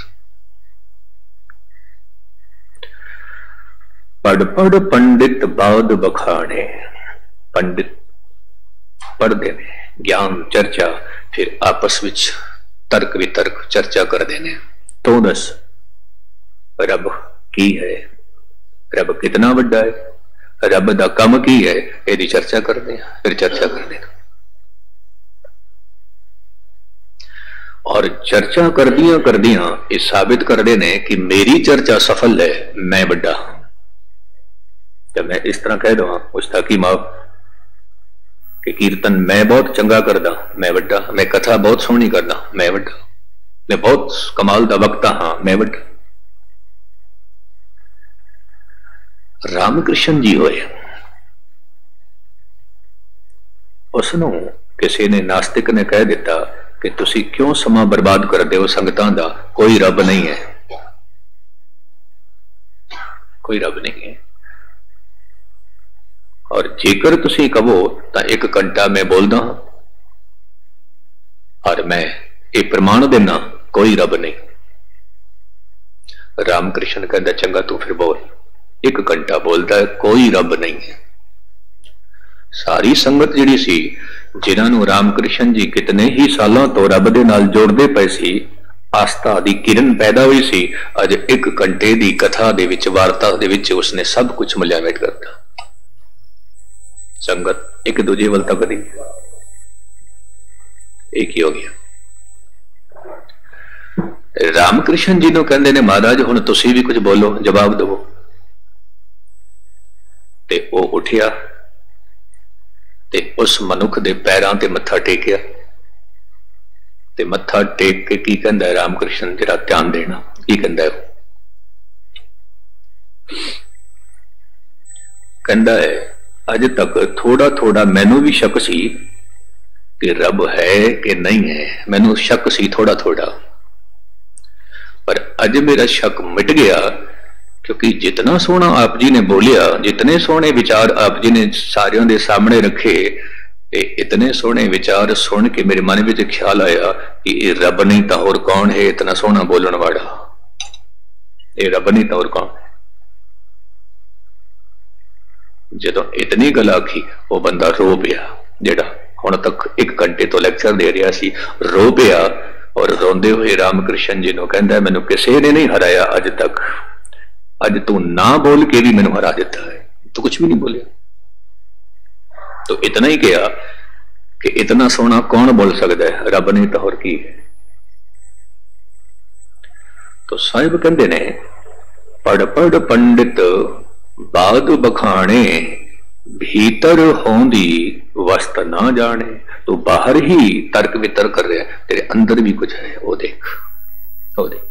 पढ़ पढ़ पंडित बाद बखाने, पंडित पढ़ते ने ज्ञान चर्चा, फिर आपस विच तर्क वितर्क चर्चा कर देने। तो दस रब की है, रब कितना वड्डा है, रब दा कम की है, यदि चर्चा करते हैं, फिर चर्चा कर देना। और चर्चा करदियां करदियां ये साबित करते ने कि मेरी चर्चा सफल है, मैं बड़ा। जब मैं इस तरह कह दवा मुस्ताकी माफ कि कीर्तन मैं बहुत चंगा करदा, मैं बड़ा। मैं कथा बहुत सोहनी करदा, मैं बड़ा। मैं बहुत कमाल दा वक्ता हाँ, मैं बड़ा। रामकृष्ण जी होए, उसनों किसी ने नास्तिक ने कह दिता कि तुसी क्यों समा बर्बाद करते हो संगतां दा, कोई रब नहीं है, कोई रब नहीं है। और जेकर तुसी कहो तो एक घंटा मैं बोलदा और मैं ये प्रमाण देना कोई रब नहीं। रामकृष्ण कहता चंगा तू फिर बोल। एक घंटा बोलता है कोई रब नहीं है। सारी संगत जिहड़ी सी जिन्होंने रामकृष्ण जी कितने ही सालों तो रब दे नाल जोड़ते पे सी, आस्था दी किरण पैदा हुई सी, अज एक घंटे दी कथा दे विच वार्ता दे विच उसने सब कुछ मिलावट करता। संगत एक दूजे वल तक दी एक ही हो गया। रामकृष्ण जी नु कहंदे ने महाराज हुण तुसीं भी कुछ बोलो, जवाब दवो। ते वो उठिया ते उस मनुख दे पैरां ते मत्था टेकिया ते मत्था टेक के की कहंदा है रामकृष्ण, जरा ध्यान देना की कहंदा है। कहंदा है अज तक थोड़ा थोड़ा मैनू भी शक सी कि रब है कि नहीं है, मैनू शक सी थोड़ा थोड़ा, पर अज मेरा शक मिट गया क्योंकि जितना सोहना आप जी ने बोलिया, जितने सोहने विचार आप जी ने सारियों के सामने रखे, इतने सोहने विचार सुन के मेरे मन में ख्याल आया कि ये रब नहीं तो और कौन है इतना सोहना बोलने वाला, ये रब नहीं तो और कौन है। जो इतनी गल आखी वो बंदा रो पिया, जेड़ा हुण तक एक घंटे तो लेक्चर दे रहा सी, रो पिया और रोंदे हुए रामकृष्ण जी को कहता है मैनू किसी ने नहीं हराया अज तक, अज तू ना बोल के भी मैनू हरा दिता है, तू कुछ भी नहीं बोलिया। तो इतना ही कहा कि इतना सोना कौन बोल सकता है, रब नहीं तो और की है। तो साहिब कहते ने पढ़ पढ़ पंडित बाद बखाने, भीतर होंदी वस्त ना जाने। तो बाहर ही तर्क वितर्क कर रहे हैं, तेरे अंदर भी कुछ है, वो देख वो देख।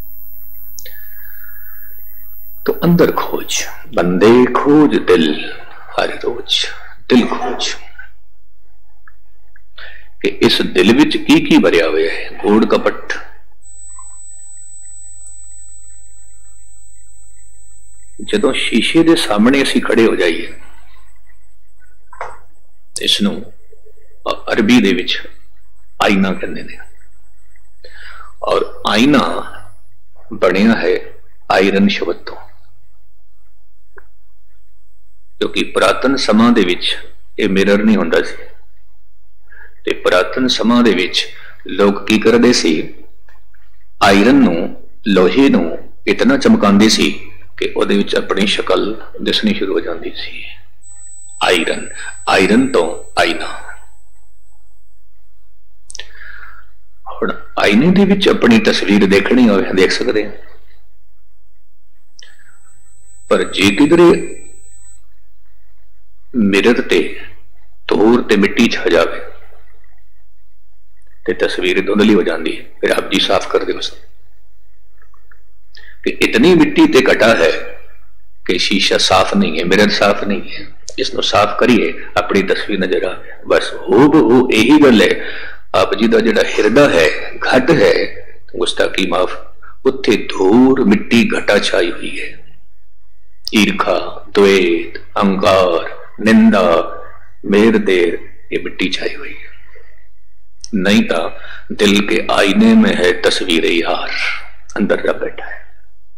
तो अंदर खोज, बंदे खोज दिल हर रोज, दिल खोज कि इस दिल विच की की भरिया हुआ है, कूड़ कपट। जदों शीशे के सामने असी खड़े हो जाइए, इसनू अरबी दे विच आईना कहते हैं, और आईना बनिया है आयरन शब्द तो, क्योंकि पुरातन समां दे विच ये मिरर नहीं होंदा सी। ते पुरातन समां दे विच लोग की करदे सी, आयरन नू लोहे नू इतना चमकांदे सी कि उहदे विच अपनी शक्ल दिसनी शुरू हो जाती सी। आयरन, आयरन तो आईना। हुण आईने दे विच अपनी तस्वीर देखनी होवे देख सकते हैं, पर जे किधरे मिरर ते धूर ते मिट्टी छा जावे ते तस्वीर धुंधली हो जाती है। फिर आप जी साफ कर दे कि इतनी मिट्टी ते घटा है कि शीशा साफ नहीं है, मिरर साफ नहीं है, इसको साफ करिए अपनी तस्वीर नजर आवे। बस हो हो यही गल है। आप जी का जिहड़ा हिरदा है, घट है, गुस्ताखी माफ, उत्थे धूर मिट्टी घटा छाई हुई है। ईर्खा, द्वेष, अहंकार, निंदा, मेर देर, ये मिट्टी छाई हुई है। नहीं तो दिल के आईने में है तस्वीर यार, अंदर रब बैठा है।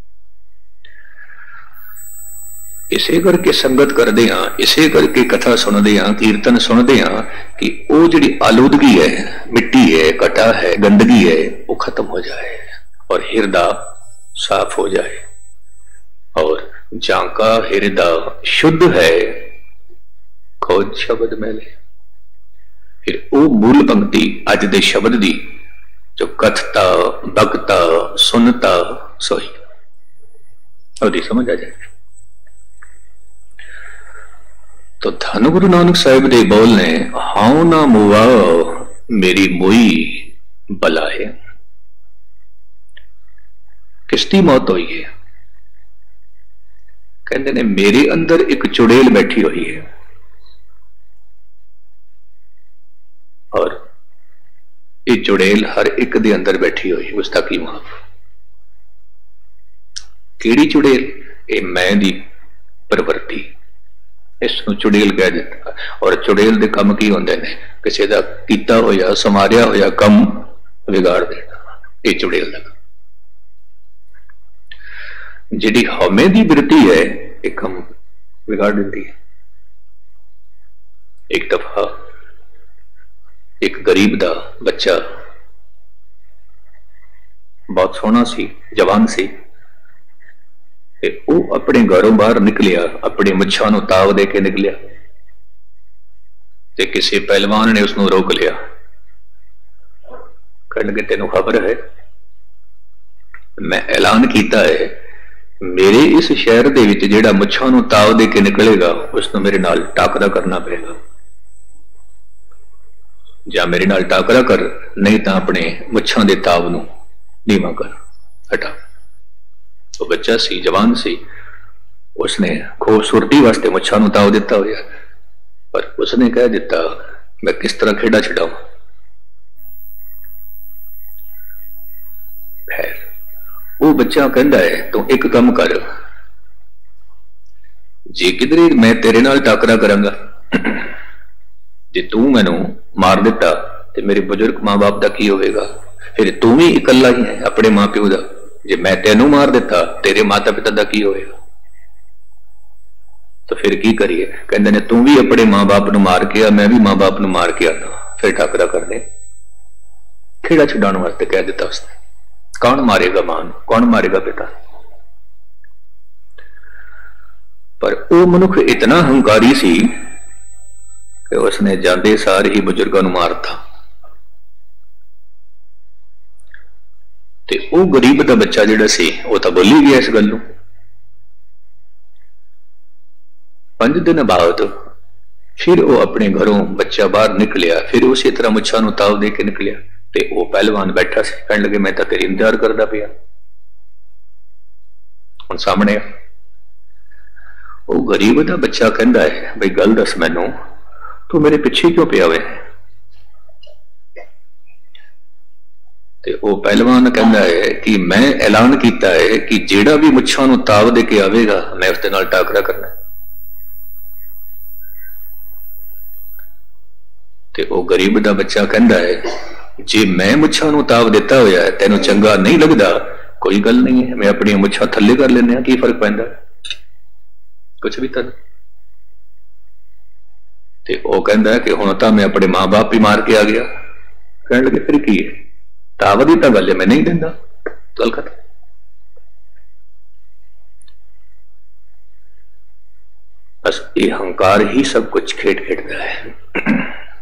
इसे करके संगत करते हैं, इसे करके कथा सुनते हैं, कीर्तन सुनते हैं कि वो जी आलूदगी है, मिट्टी है, कटा है, गंदगी है, वो खत्म हो जाए और हिरदा साफ हो जाए। और जाका हिरदा शुद्ध है, खोज शब्द मैले। फिर वो मूल पंक्ति अज दे शब्द दी जो कथता बकता सुनता सोई और समझ आ जाएगी। तो धन गुरु नानक साहिब दे बोल ने हाउ ना मुआ मेरी मोई बलाए। किसकी मौत हुई है? कहते ने मेरे अंदर एक चुड़ेल बैठी हुई है और ये चुड़ेल हर एक दे अंदर बैठी हुई, उसका की माफ। केड़ी चुड़ेल? ये मैं दी प्रवृत्ति, इसनूं चुड़ेल कह दिता। और चुड़ेल दे काम की होंदे ने? किसी दा कीता होया समारिया होया कम बिगाड़ देना, ये चुड़ेल दा। जिहड़ी हौमे दी वृत्ति है ये कम बिगाड़ देती है। एक दफा एक गरीब दा बच्चा बहुत सोहना सी, जवान सी, ते वो अपने घरों बाहर निकलिया, अपनी मुछां नूं ताव दे के निकलिया ते किसी पहलवान ने उसनूं रोक लिया। कहण लगे तेनों खबर है मैं ऐलान किया है मेरे इस शहर दे विच जिहड़ा मुछां नूं ताव दे के निकलेगा उसनूं मेरे नाल टाकरा करना पड़ेगा, जा मेरे नाल टाकरा कर, नहीं तो अपने मुछां दे ताव नूं नीवा कर, हटा। तो बच्चा सी, जवान सी, उसने खूबसूरती वास्ते मुछां नूं ताव दिता होया, पर उसने कह दिता मैं किस तरह खेड़ा छड़ाऊं। खैर वो बच्चा कहता है तू एक काम कर, जे किधरे मैं तेरे नाल टाकरा करांगा, जे तू मैनू मार दिता तो मेरे बुजुर्ग मां बाप का की होगा, फिर तू भी इकला ही है अपने मां प्यो का, जे मैं तेनू मार दिता तेरे माता पिता का की होगा, तो फिर की करिए? कहते ने तू भी अपने मां बाप नू मार के आ, मैं भी मां बाप नू मार के आता, फिर टाकरा कर दे। खेड़ा छुड़ाने वास्ते कह दिता उसने। कौन मारेगा मां, कौन मारेगा पिता? पर वो मनुख इतना हंकारी सी कि उसने जाते सार ही बुजुर्गों को मारता। ते वो गरीब का बच्चा जिहड़ा सी वो तो बोली गया इस गल नूं। पांच दिन बाद फिर वो अपने घरों बच्चा बाहर निकलिया, फिर उसी तरह मुछां नूं ताव दे के निकलिया। ते वो पहलवान बैठा से कहने लगे मैं तो तेरी इंतजार करता पिया, हुण सामने आ। वो गरीब का बच्चा कहता है बई गल दस मैनू तू मेरे पिछे क्यों पिया वे? ते वो पहलवान कहता है कि मैं ऐलान किया है कि जेड़ा भी मुछां नूं ताव दे के आवेगा मैं उसदे नाल टाकरा करना। ते वो गरीब का बच्चा कहता है जे मैं मुछां नूं ताव दिता होया है तेनों चंगा नहीं लगता, कोई गल नहीं है, मैं अपनी मुछां थल्ले कर लेने, की फर्क पैंदा? कुछ भी तर। ते वो कहता है कि हुण तां मैं अपने मां बाप भी मार के आ गया। कहने लगे फिर की है, ताव दी तां गल है, मैं नहीं देंदा, गल खत्म। बस ये हंकार ही सब कुछ खेड खेडदा है।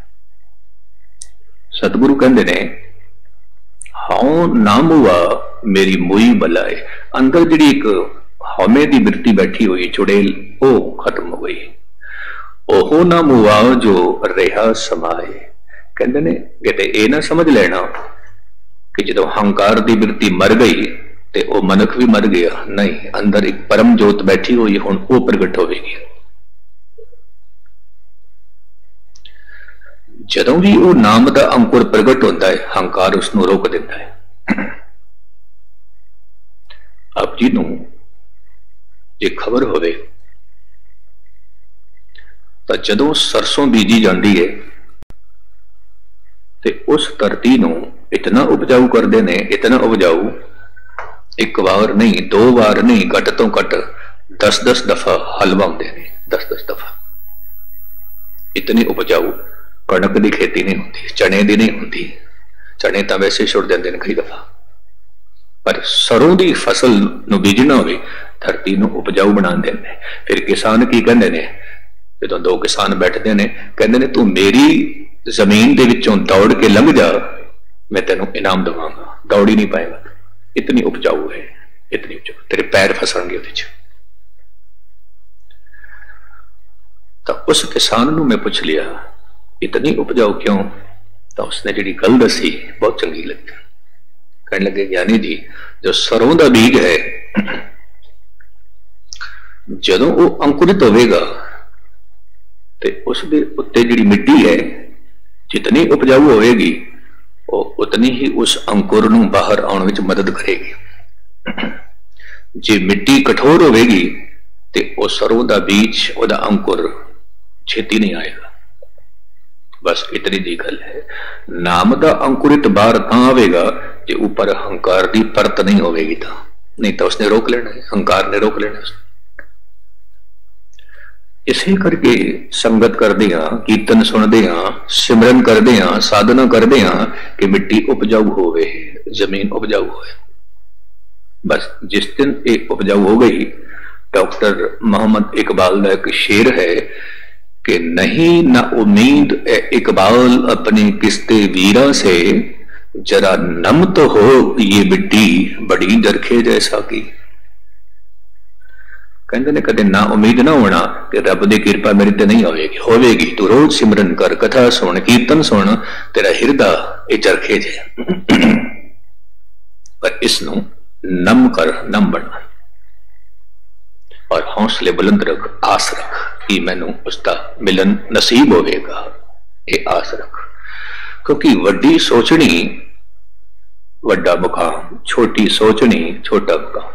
सतगुरु कहते ने हाउ नाम हुआ मेरी मोई बलाए। अंदर जी एक हौमे की वृत्ति बैठी हुई चुड़ेल वो खत्म हो गई। ओहो नाम हुआ जो रहा समाए। कहते ने कहते ये ना समझ लेना कि जो हंकार की वृत्ति मर गई तो वह मनख भी मर गया, नहीं, अंदर एक परम जोत बैठी हुई हुण वो प्रगट होगी। जदों भी वो नाम का अंकुर प्रगट होता है हंकार उसनों रोक देता है। आप जी नूं जे खबर होवे तो जदों सरसों बीजी जाती है तो उस धरती नूं इतना उपजाऊ करते हैं, इतना उपजाऊ, एक बार नहीं, दो बार नहीं, घट तो घट दस दस दफा हल वाउंदे ने, दस दस दफा। इतनी उपजाऊ कणक की खेती नहीं होती, चने की नहीं होती, चने तो वैसे छुड़ देंगे कई दफा, पर सरों की फसल नूं बीजना होवे धरती नूं उपजाऊ बना देंगे। फिर किसान की कहते हैं, जो दो किसान बैठते हैं कहते हैं तू मेरी जमीन दे विचों दौड़ के लंघ जा, मैं तेनों इनाम देवांगा, दौड़ ही नहीं पाएगा, इतनी उपजाऊ है, इतनी उपजाऊ, तेरे पैर फसणगे उहदे च। तो उस किसान नूं मैं पुछ लिया इतनी उपजाऊ क्यों? तो उसने जी गल दसी बहुत चंगी लगी। कहने लगे ज्ञानी जी, जो सरों का बीज है जदों वो अंकुरित होवेगा तो उसके उत्ते जी मिट्टी है जितनी उपजाऊ होगी वो उतनी ही उस अंकुर नूं बाहर आने में मदद करेगी। जे मिट्टी कठोर होगी तो वो सरों का बीज वह अंकुर छेती नहीं आएगा। बस इतनी दी गल है। नाम का अंकुरित बाहर तां आवेगा जो ऊपर अहंकार की परत नहीं होगी, तो नहीं तो उसने रोक लेना है, अहंकार ने रोक लेना है। इसे करके संगत करते हाँ, कीर्तन सुनते हाँ, सिमरन करते हाँ, साधना करते हाँ कि मिट्टी उपजाऊ होवे, जमीन उपजाऊ होवे। बस जिस दिन एक उपजाऊ हो गई, डॉक्टर मोहम्मद इकबाल का एक शेर है कि नहीं न उम्मीद ए इकबाल अपने किस्ते वीरा से, जरा नम तो हो ये मिट्टी बड़ी जरखे जैसा की। कहते ने कदे ना उम्मीद ना होना कि रब की कृपा मेरे ते नहीं होगी, होगी तू रोज सिमरन कर, कथा सुन, कीर्तन सुन, तेरा हिरदा ये चरखे जे। पर इसनों नम कर, नम बना और हौसले बुलंद रख, आस रख कि मैनू उसका मिलन नसीब होगा, ये आस रख। क्योंकि वड्डी सोचनी वड्डा मुकाम, छोटी सोचनी छोटा मुकाम।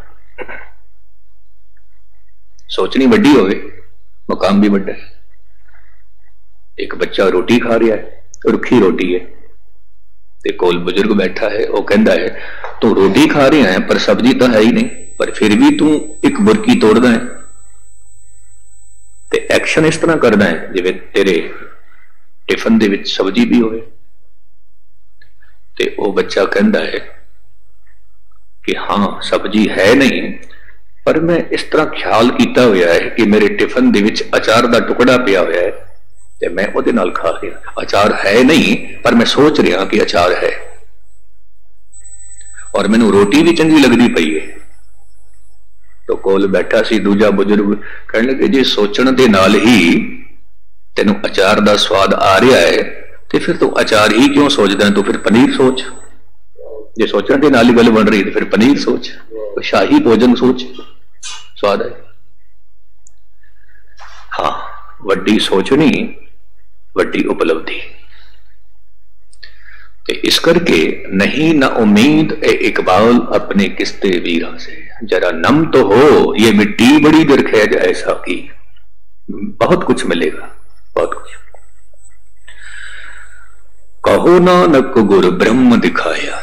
सोचनी वड्डी होवे, मुकाम भी वड्डा है। एक बच्चा रोटी खा रहा है, रुखी रोटी है, ते कोल बुजुर्ग बैठा है, वो कहता है तू रोटी खा रहा है पर सब्जी तो है ही नहीं, पर फिर भी तू एक बुरकी तोड़दा है ते एक्शन इस तरह करना है जिवें तेरे टिफन दे विच सब्जी भी होवे। ते वो बच्चा कहता है कि हाँ सब्जी है नहीं, पर मैं इस तरह ख्याल किया हुआ है कि मेरे टिफन दे विच अचार का टुकड़ा पिया हुआ है ते मैं उहदे नाल खा रहा। अचार है नहीं पर मैं सोच रहा कि अचार है, और मैनू रोटी भी चंगी लगती पई है। तो कोल बैठा सी दूजा बुजुर्ग, कहने लगे जे सोचण दे नाल ही तेनू अचार का स्वाद आ रहा है तो फिर तू अचार ही क्यों सोचदा है? तू फिर पनीर सोच। जे सोचण दे नाल ही गल बन रही तो फिर पनीर सोच, शाही भोजन सोच, स्वाद है। हाँ, वड्डी सोचनी वड्डी उपलब्धि। इस करके नहीं न उम्मीद ए इकबाल अपने किस्ते वीरा से, जरा नम तो हो ये मिट्टी बड़ी जरखेज ऐसा की। बहुत कुछ मिलेगा, बहुत कुछ। कहो नानक गुरु ब्रह्म दिखाया।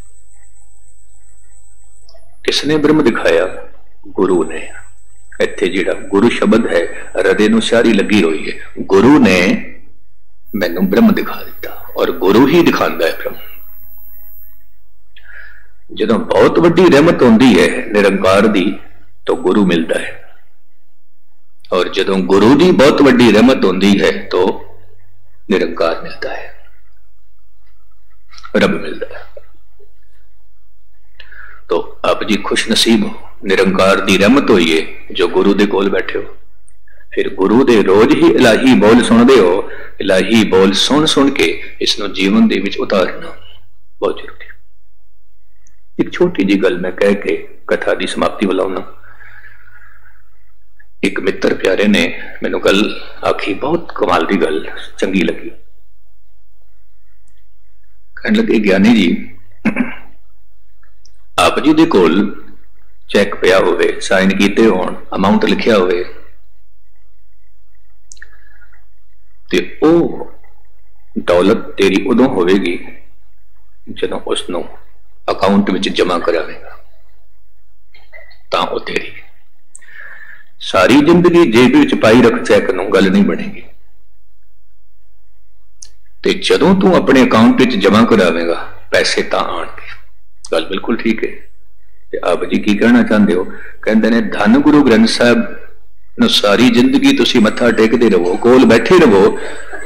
किसने ब्रह्म दिखाया? गुरु ने। इत्थे जिहड़ा गुरु शब्द है हृदय नूं सारी लगी हुई है। गुरु ने मैनू ब्रह्म दिखा दिता, और गुरु ही दिखांदा है ब्रह्म। जदों बहुत वड्डी रहमत होंदी है निरंकार दी तो गुरु मिलता है, और जदों गुरु दी बहुत वड्डी रहमत होंदी है तो निरंकार मिलता है, रब मिलता है। तो आप जी खुश नसीब हो, निरंकार दी रहमत होई है जो गुरु दे कोल बैठे हो। फिर गुरु दे रोज ही इलाही बोल सुनते हो। इलाही बोल सुन सुन के इसनों जीवन दे विच उतारना बहुत जरूरी है। एक छोटी जी गल मैं कह के कथा की समाप्ति बुलाऊना। एक मित्र प्यारे ने मैनू गल आखी, बहुत कमाल की गल, चंगी लगी। कहने लगे ज्ञानी जी, आप जी दे कोल चैक पिया होवे, साइन कीते होण, अमाउंट लिखिया होवे, ते ओ दौलत तेरी उदों होवेगी जदों उसनों अकाउंट में जमा करावेगा, तां ओ तेरी। सारी जिंदगी जेब विच पाई रख चैक नूं गल नहीं बनेगी। ते जदों तू अपने अकाउंट विच जमा करावेगा पैसे तां आणगे। गल बिल्कुल ठीक है। ते आप जी की कहना चाहते हो? कहते ने धन गुरु ग्रंथ साहब सारी जिंदगी तुसी मत्था टेकते रहो, कोल बैठे रहो,